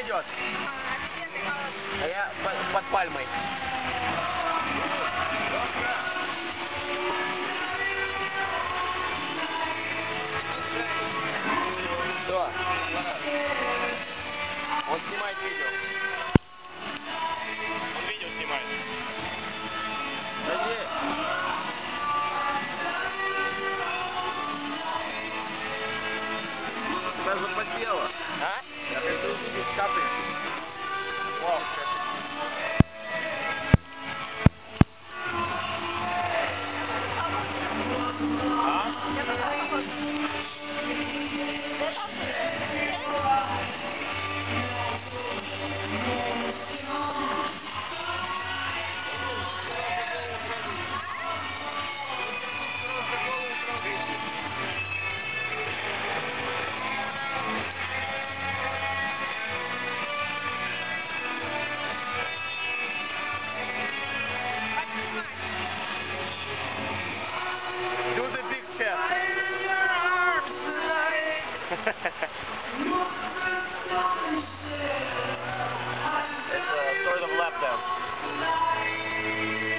идет. А я под пальмой. Что? Он снимает видео. Он видео снимает. Подожди. Тебя запотело. А? Я хочу увидеть капельки. Вау, капельки. Do the big step. It's a sort of lap dance.